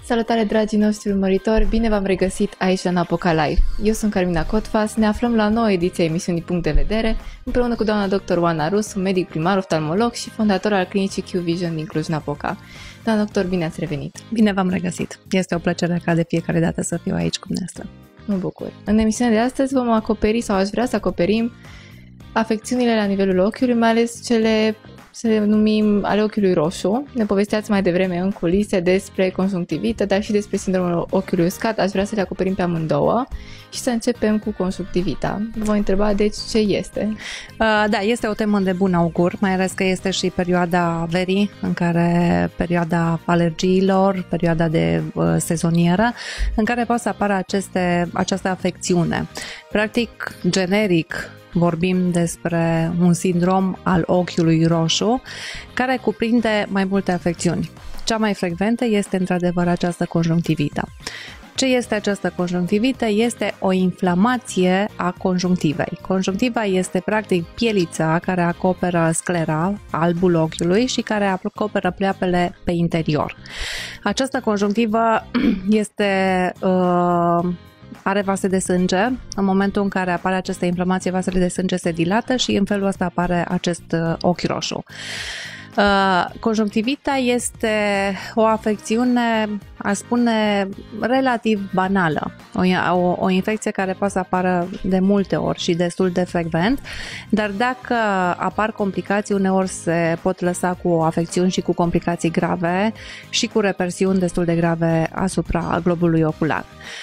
Salutare, dragii noștri urmăritori! Bine v-am regăsit aici la Napoca Live. Eu sunt Carmina Cotfas, ne aflăm la o nouă ediție a emisiunii Punct de Vedere, împreună cu doamna dr. Oana Rusu, medic primar, oftalmolog și fondator al clinicii Q-Vision din Cluj-Napoca. Doamna doctor, bine ați revenit! Bine v-am regăsit! Este o plăcere ca de fiecare dată să fiu aici cu dumneavoastră. Mă bucur! În emisiunea de astăzi vom acoperi, sau aș vrea să acoperim, afecțiunile la nivelul ochiului, mai ales cele, să le numim, ale ochiului roșu. Ne povesteați mai devreme în culise despre conjunctivită, dar și despre sindromul ochiului uscat. Aș vrea să le acoperim pe amândouă și să începem cu conjunctivita. Vă voi întreba, deci, ce este? Da, este o temă de bun augur, mai ales că este și perioada verii, în care perioada alergiilor, perioada de sezonieră, în care poate să apară această afecțiune. Practic, generic, vorbim despre un sindrom al ochiului roșu care cuprinde mai multe afecțiuni. Cea mai frecventă este într-adevăr această conjunctivită. Ce este această conjunctivită? Este o inflamație a conjunctivei. Conjunctiva este practic pielița care acoperă sclera, albul ochiului și care acoperă pleoapele pe interior. Această conjunctivă are vase de sânge. În momentul în care apare această inflamație, vasele de sânge se dilată și în felul ăsta apare acest ochi roșu. Conjunctivita este o afecțiune, aș spune, relativ banală. O infecție care poate să apară de multe ori și destul de frecvent, dar dacă apar complicații, uneori se pot lăsa cu afecțiuni și cu complicații grave și cu repersiuni destul de grave asupra globului ocular.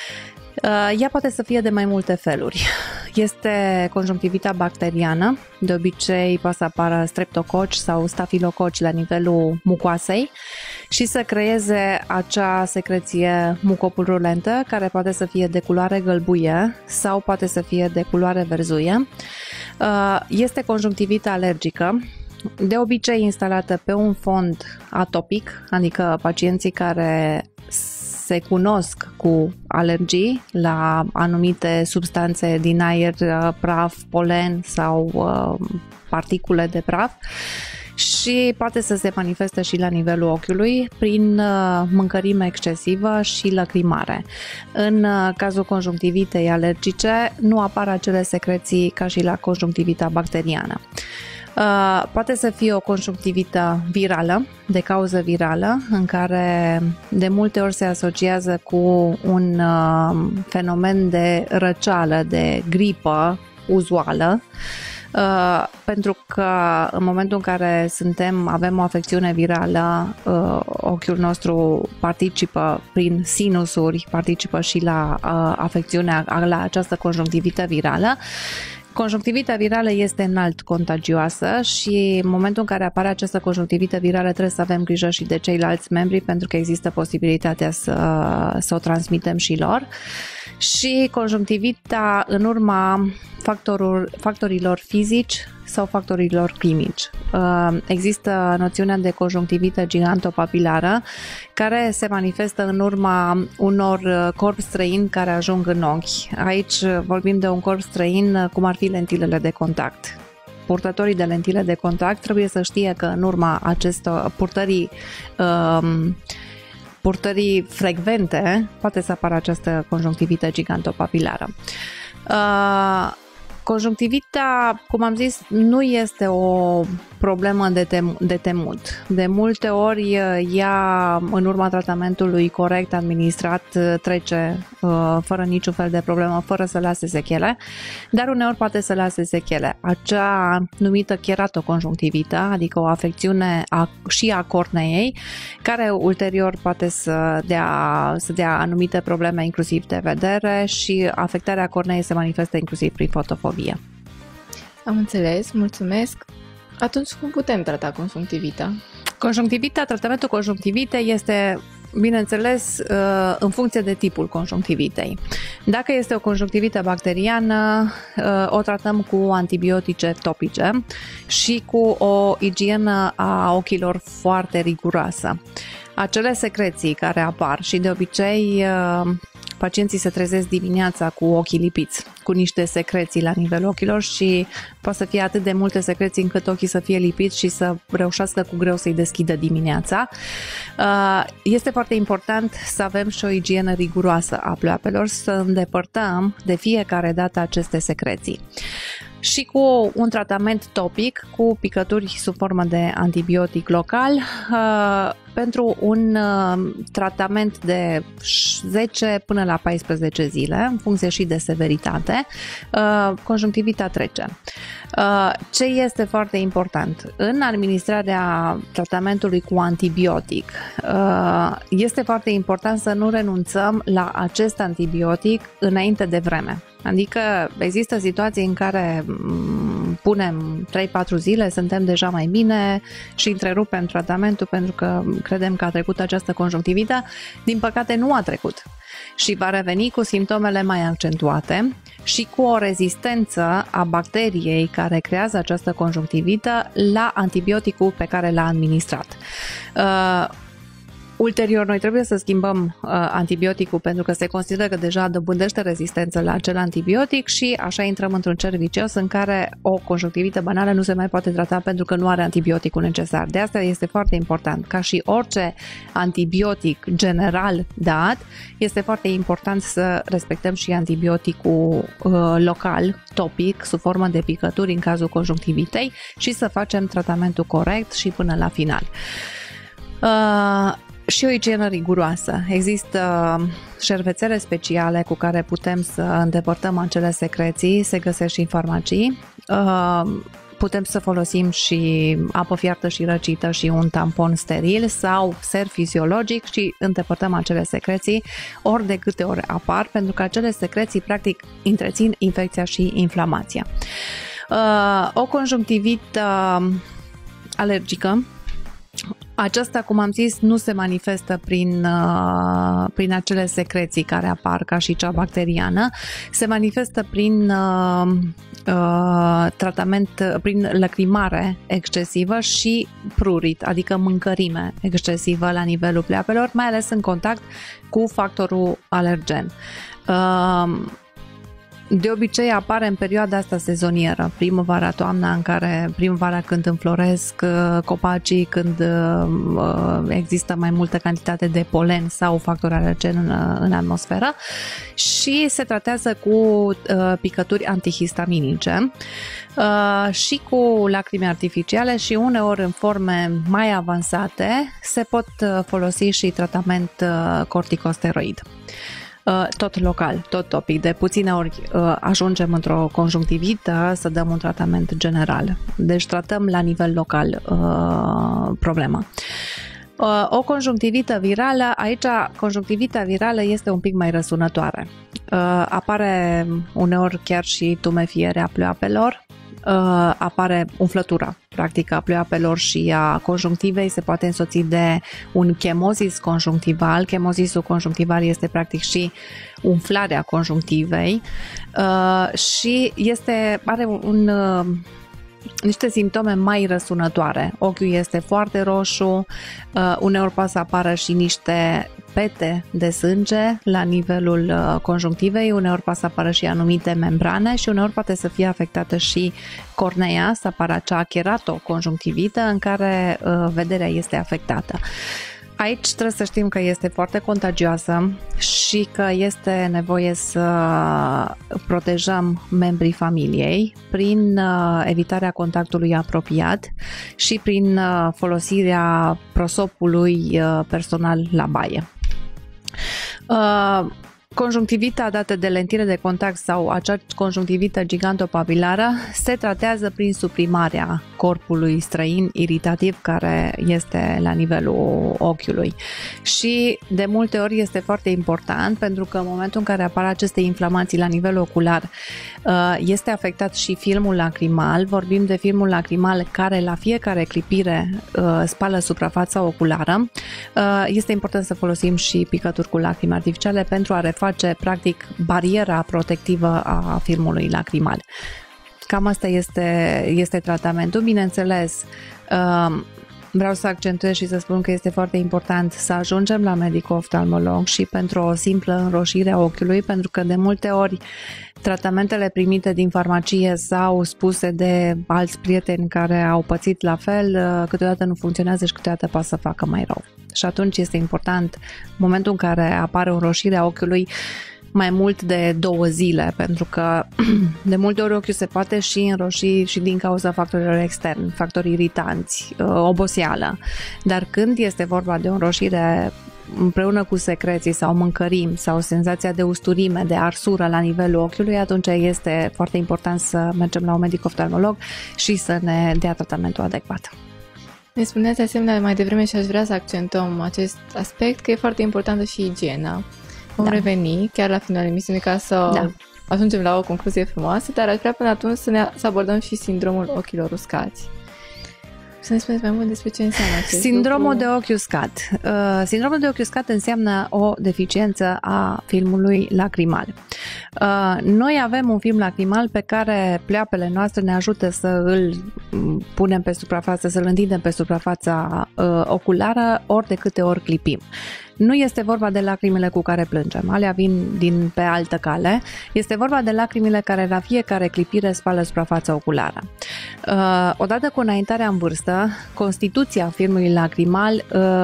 Ea poate să fie de mai multe feluri. Este conjunctivita bacteriană, de obicei poate să apară streptococi sau stafilococi la nivelul mucoasei și să creeze acea secreție mucopurulentă care poate să fie de culoare gălbuie sau poate să fie de culoare verzuie. Este conjunctivita alergică, de obicei instalată pe un fond atopic, adică pacienții care se cunosc cu alergii la anumite substanțe din aer, praf, polen sau particule de praf și poate să se manifeste și la nivelul ochiului prin mâncărime excesivă și lăcrimare. În cazul conjunctivitei alergice nu apar acele secreții ca și la conjunctivita bacteriană. Poate să fie o conjunctivită virală, de cauză virală, în care de multe ori se asociază cu un fenomen de răceală, de gripă uzuală, pentru că în momentul în care avem o afecțiune virală, ochiul nostru participă prin sinusuri, participă și la afecțiunea, la această conjunctivită virală. Conjunctivita virală este înalt contagioasă și în momentul în care apare această conjunctivită virală trebuie să avem grijă și de ceilalți membri pentru că există posibilitatea să o transmitem și lor. Și conjunctivita în urma factorilor fizici sau factorilor chimici. Există noțiunea de conjunctivită gigantopapilară care se manifestă în urma unor corpi străini care ajung în ochi. Aici vorbim de un corp străin cum ar fi lentilele de contact. Purtătorii de lentile de contact trebuie să știe că în urma acestor purtării frecvente poate să apară această conjunctivită gigantopapilară. Conjunctivita, cum am zis, nu este o problemă de temut. De multe ori ea, în urma tratamentului corect administrat, trece fără niciun fel de problemă, fără să lase sechele, dar uneori poate să lase sechele. Acea numită cheratoconjunctivită, adică o afecțiune și a corneei, care ulterior poate să dea anumite probleme inclusiv de vedere și afectarea corneei se manifestă inclusiv prin fotofobie. Am înțeles, mulțumesc. Atunci cum putem trata conjunctivita? Tratamentul conjunctivitei este, bineînțeles, în funcție de tipul conjunctivitei. Dacă este o conjunctivită bacteriană, o tratăm cu antibiotice topice și cu o igienă a ochilor foarte riguroasă. Acele secreții care apar și de obicei pacienții se trezesc dimineața cu ochii lipiți, cu niște secreții la nivelul ochilor și poate să fie atât de multe secreții încât ochii să fie lipiți și să reușească cu greu să-i deschidă dimineața. Este foarte important să avem și o igienă riguroasă a pleoapelor, să îndepărtăm de fiecare dată aceste secreții. Și cu un tratament topic, cu picături sub formă de antibiotic local, pentru un tratament de 10 până la 14 zile, în funcție și de severitate, conjunctivita trece. Ce este foarte important? În administrarea tratamentului cu antibiotic, este foarte important să nu renunțăm la acest antibiotic înainte de vreme. Adică există situații în care punem 3-4 zile, suntem deja mai bine și întrerupem tratamentul pentru că credem că a trecut această conjunctivită. Din păcate nu a trecut și va reveni cu simptomele mai accentuate și cu o rezistență a bacteriei care creează această conjunctivită la antibioticul pe care l-a administrat. Ulterior, noi trebuie să schimbăm antibioticul pentru că se consideră că deja dobândește rezistență la acel antibiotic și așa intrăm într-un cerc vicios în care o conjunctivită banală nu se mai poate trata pentru că nu are antibioticul necesar. De asta este foarte important. Ca și orice antibiotic general dat, este foarte important să respectăm și antibioticul local, topic, sub formă de picături în cazul conjunctivitei și să facem tratamentul corect și până la final. Și o igienă riguroasă. Există șervețele speciale cu care putem să îndepărtăm acele secreții, se găsesc și în farmacii. Putem să folosim și apă fiartă și răcită și un tampon steril sau ser fiziologic și îndepărtăm acele secreții ori de câte ori apar, pentru că acele secreții practic întrețin infecția și inflamația. O conjunctivită alergică, aceasta, cum am zis, nu se manifestă prin acele secreții care apar ca și cea bacteriană, se manifestă prin tratament, prin lăcrimare excesivă și prurit, adică mâncărime excesivă la nivelul pleoapelor, mai ales în contact cu factorul alergen. De obicei apare în perioada asta sezonieră, primăvara-toamna, în care primăvara când înfloresc copacii, când există mai multă cantitate de polen sau factor alergen în atmosferă și se tratează cu picături antihistaminice și cu lacrime artificiale și uneori în forme mai avansate se pot folosi și tratament corticosteroid. Tot local, tot topic. De puține ori ajungem într-o conjunctivită să dăm un tratament general. Deci tratăm la nivel local problema. O conjunctivită virală, aici conjunctivita virală este un pic mai răsunătoare. Apare uneori chiar și tumefierea pleoapelor, apare umflătura practic a pleoapelor și a conjunctivei, se poate însoți de un chemozis conjunctival. Chemozisul conjunctival este practic și umflarea conjunctivei și are niște simptome mai răsunătoare. Ochiul este foarte roșu, uneori poate să apară și niște pete de sânge la nivelul conjunctivei, uneori poate să apară și anumite membrane și uneori poate să fie afectată și cornea, să apară acea keratoconjunctivită în care vederea este afectată. Aici trebuie să știm că este foarte contagioasă și că este nevoie să protejăm membrii familiei prin evitarea contactului apropiat și prin folosirea prosopului personal la baie. Conjunctivita dată de lentile de contact sau acea conjunctivită gigantopapilară se tratează prin suprimarea corpului străin iritativ care este la nivelul ochiului. Și de multe ori este foarte important pentru că în momentul în care apar aceste inflamații la nivel ocular este afectat și filmul lacrimal. Vorbim de filmul lacrimal care la fiecare clipire spală suprafața oculară. Este important să folosim și picături cu lacrime artificiale pentru a reface practic bariera protectivă a filmului lacrimal. Cam asta este tratamentul. Bineînțeles, vreau să accentuez și să spun că este foarte important să ajungem la medic-oftalmolog și pentru o simplă înroșire a ochiului, pentru că de multe ori tratamentele primite din farmacie sau spuse de alți prieteni care au pățit la fel, câteodată nu funcționează și câteodată poate să facă mai rău. Și atunci este important, în momentul în care apare o înroșire a ochiului, mai mult de 2 zile, pentru că de multe ori ochiul se poate și înroși și din cauza factorilor externi, factori iritanți, oboseală. Dar când este vorba de o înroșire împreună cu secreții sau mâncărimi sau senzația de usturime, de arsură la nivelul ochiului, atunci este foarte important să mergem la un medic-oftalmolog și să ne dea tratamentul adecvat. Ne spuneați asemenea mai devreme și aș vrea să accentuăm acest aspect, că e foarte importantă și igiena. Vom reveni chiar la finalul emisiunii ca să ajungem la o concluzie frumoasă, dar aș vrea până atunci să abordăm și sindromul ochilor uscați. Să ne spuneți mai mult despre ce înseamnă acest Sindromul lucru. de ochi uscat. Sindromul de ochi uscat înseamnă o deficiență a filmului lacrimal. Noi avem un film lacrimal pe care pleoapele noastre ne ajută să îl punem pe suprafață, să îl întindem pe suprafața oculară ori de câte ori clipim. Nu este vorba de lacrimile cu care plângem, alea vin din pe altă cale. Este vorba de lacrimile care la fiecare clipire spală suprafața oculară. Odată cu înaintarea în vârstă, constituția filmului lacrimal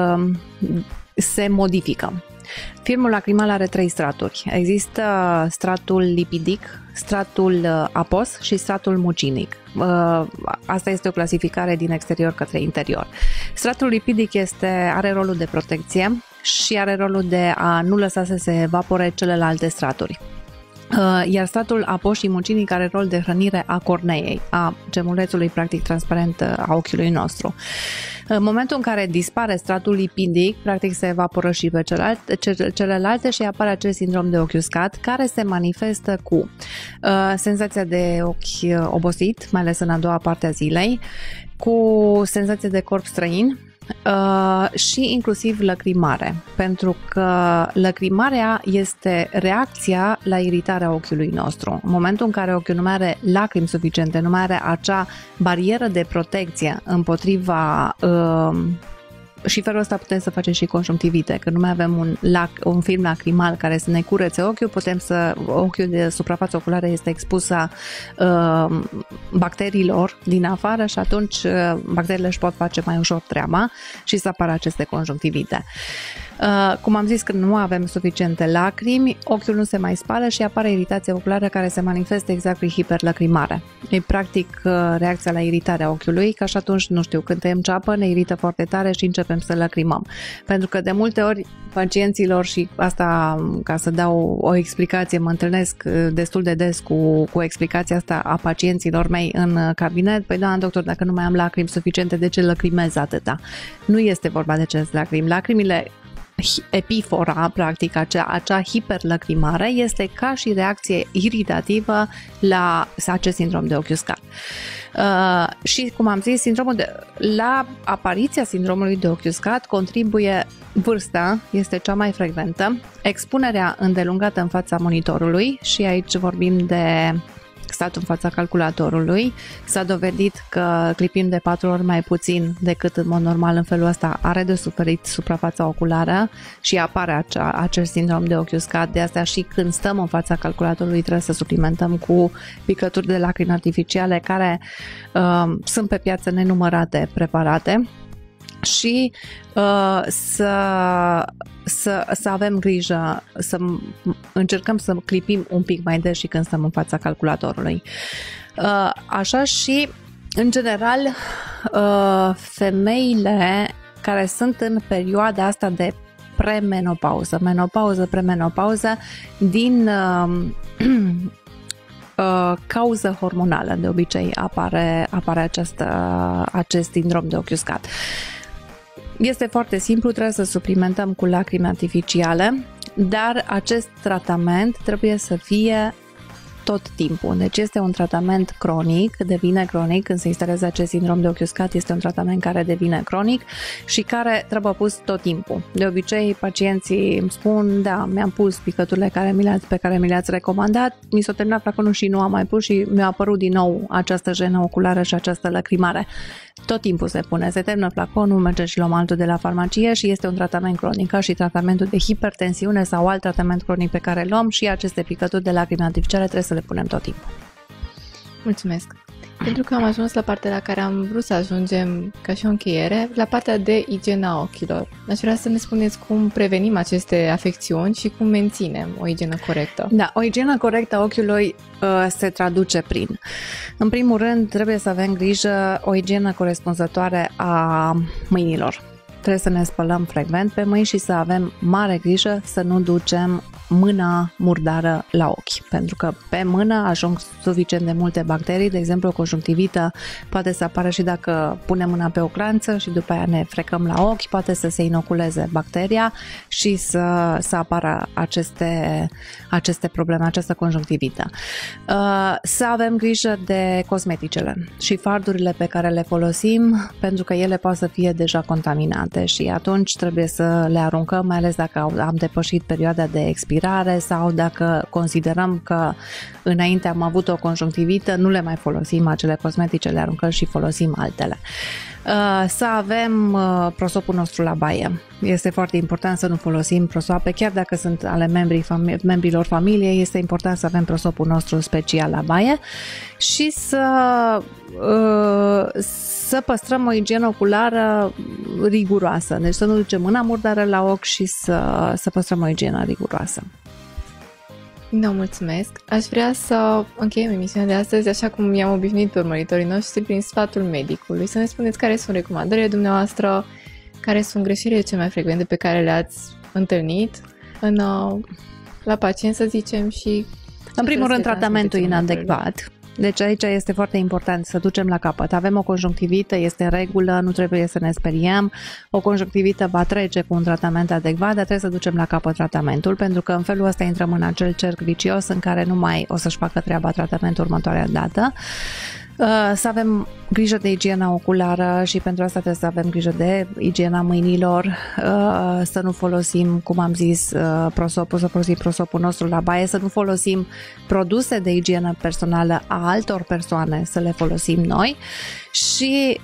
se modifică. Filmul lacrimal are 3 straturi. Există stratul lipidic, stratul apos și stratul mucinic. Asta este o clasificare din exterior către interior. Stratul lipidic are rolul de protecție și are rolul de a nu lăsa să se evapore celelalte straturi. Iar stratul apos și mucinic are rol de hrănire a corneei, a gemulețului practic transparent a ochiului nostru. În momentul în care dispare stratul lipidic, practic se evaporă și pe celelalte și apare acest sindrom de ochi uscat, care se manifestă cu senzația de ochi obosit, mai ales în a doua parte a zilei, cu senzație de corp străin, și inclusiv lăcrimare, pentru că lăcrimarea este reacția la iritarea ochiului nostru. În momentul în care ochiul nu mai are lacrimi suficiente, nu mai are acea barieră de protecție împotriva și felul ăsta putem să facem și conjunctivite, că nu mai avem un film lacrimal care să ne curețe ochiul, ochiul de suprafață oculară este expusă bacteriilor din afară și atunci bacteriile își pot face mai ușor treaba și să apară aceste conjunctivite. Cum am zis, când nu avem suficiente lacrimi, ochiul nu se mai spală și apare iritație oculară care se manifestă exact prin hiperlacrimare. E practic reacția la iritarea ochiului, că și atunci, nu știu, când tăiem ceapă, ne irită foarte tare și începem să lacrimăm. Pentru că de multe ori pacienților, și asta ca să dau o explicație, mă întâlnesc destul de des cu explicația asta a pacienților mei în cabinet: păi doamna doctor, dacă nu mai am lacrimi suficiente, de ce lacrimez atâta? Nu este vorba de ce lacrimi. Lacrimile, epifora, practic acea hiperlacrimare, este ca și reacție iritativă la acest sindrom de ochi uscat. Și cum am zis, la apariția sindromului de ochi uscat contribuie vârsta, este cea mai frecventă, expunerea îndelungată în fața monitorului, și aici vorbim de stat în fața calculatorului. S-a dovedit că clipim de 4 ori mai puțin decât în mod normal. În felul ăsta are de suferit suprafața oculară și apare acest sindrom de ochi uscat. De asta și când stăm în fața calculatorului trebuie să suplimentăm cu picături de lacrimi artificiale, care sunt pe piață nenumărate preparate, și să avem grijă, să încercăm să clipim un pic mai des și când stăm în fața calculatorului. Așa, și în general femeile care sunt în perioada asta de premenopauză, premenopauză, din cauză hormonală, de obicei apare acest sindrom de ochi uscat. Este foarte simplu, trebuie să suplimentăm cu lacrimi artificiale, dar acest tratament trebuie să fie tot timpul. Deci este un tratament cronic, devine cronic când se instalează acest sindrom de ochi uscat, este un tratament care devine cronic și care trebuie pus tot timpul. De obicei, pacienții îmi spun, da, mi-am pus picăturile pe care mi le-ați recomandat, mi s-a terminat flaconul și nu am mai pus și mi-a apărut din nou această jenă oculară și această lăcrimare. Tot timpul se pune, se termină flaconul, mergem și luăm altul de la farmacie și este un tratament cronic, ca și tratamentul de hipertensiune sau alt tratament cronic pe care îl luăm, și aceste picături de lacrime artificiale trebuie să le punem tot timpul. Mulțumesc! Pentru că am ajuns la partea la care am vrut să ajungem ca și o încheiere, la partea de igiena ochilor. Aș vrea să ne spuneți cum prevenim aceste afecțiuni și cum menținem o igienă corectă. Da, o igienă corectă a ochiului se traduce prin, în primul rând, trebuie să avem grijă o igienă corespunzătoare a mâinilor. Trebuie să ne spălăm frecvent pe mâini și să avem mare grijă să nu ducem mâna murdară la ochi, pentru că pe mână ajung suficient de multe bacterii, de exemplu o conjunctivită poate să apară și dacă punem mâna pe o clanță și după aia ne frecăm la ochi, poate să se inoculeze bacteria și să apară aceste probleme, această conjunctivită. Să avem grijă de cosmeticele și fardurile pe care le folosim, pentru că ele pot să fie deja contaminate și atunci trebuie să le aruncăm, mai ales dacă am depășit perioada de expirare sau dacă considerăm că înainte am avut o conjunctivită, nu le mai folosim acele cosmetice, le aruncăm și folosim altele. Să avem prosopul nostru la baie. Este foarte important să nu folosim prosoape, chiar dacă sunt ale membrilor familiei, este important să avem prosopul nostru special la baie și să păstrăm o igienă oculară riguroasă. Deci să nu ducem mâna murdară la ochi și să păstrăm o igienă riguroasă. Da, mulțumesc. Aș vrea să încheiem emisiunea de astăzi, așa cum i-am obișnuit pe urmăritorii noștri, prin sfatul medicului. Să ne spuneți care sunt recomandările dumneavoastră, care sunt greșelile cele mai frecvente pe care le-ați întâlnit la pacient, să zicem, și... În primul rând, tratamentul inadecvat. Deci aici este foarte important să ducem la capăt. Avem o conjunctivită, este în regulă, nu trebuie să ne speriem. O conjunctivită va trece cu un tratament adecvat, dar trebuie să ducem la capăt tratamentul, pentru că în felul ăsta intrăm în acel cerc vicios în care nu mai o să-și facă treaba tratamentul următoarea dată. Să avem grijă de igiena oculară și pentru asta trebuie să avem grijă de igiena mâinilor, să nu folosim, cum am zis, prosopul, să folosim prosopul nostru la baie, să nu folosim produse de igienă personală a altor persoane, să le folosim noi și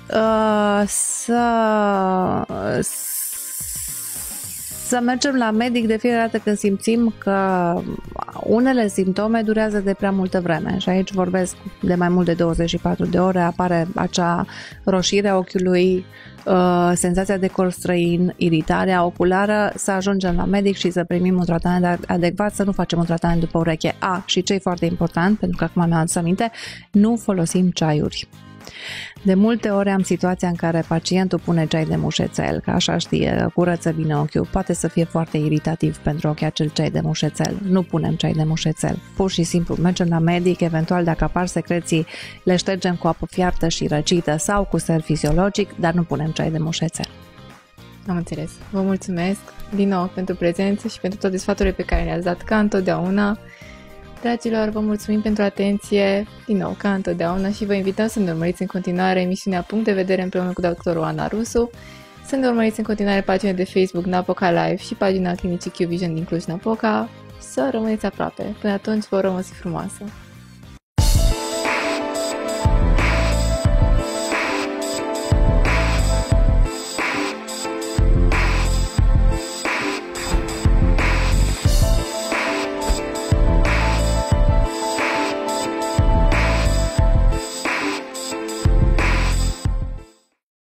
să mergem la medic de fiecare dată când simțim că unele simptome durează de prea multă vreme și aici vorbesc de mai mult de 24 de ore, apare acea roșire a ochiului, senzația de cor străin, iritarea oculară, să ajungem la medic și să primim un tratament adecvat, să nu facem un tratament după ureche. Și ce e foarte important, pentru că acum mi-am adus aminte, nu folosim ceaiuri. De multe ori am situația în care pacientul pune ceai de mușețel, că așa știe, curăță bine ochiul, poate să fie foarte iritativ pentru ochi acel ceai de mușețel. Nu punem ceai de mușețel, pur și simplu mergem la medic, eventual dacă apar secreții le ștergem cu apă fiartă și răcită sau cu ser fiziologic, dar nu punem ceai de mușețel. Am înțeles. Vă mulțumesc din nou pentru prezență și pentru toate sfaturile pe care le-ați dat ca întotdeauna. Dragilor, vă mulțumim pentru atenție, din nou, ca întotdeauna, și vă invităm să ne urmăriți în continuare emisiunea Punct de Vedere împreună cu doctorul Ana Rusu, să ne urmăriți în continuare pagina de Facebook Napoca Live și pagina Clinicii Q Vision din Cluj-Napoca, să rămâneți aproape. Până atunci, vă urăm o zi frumoasă!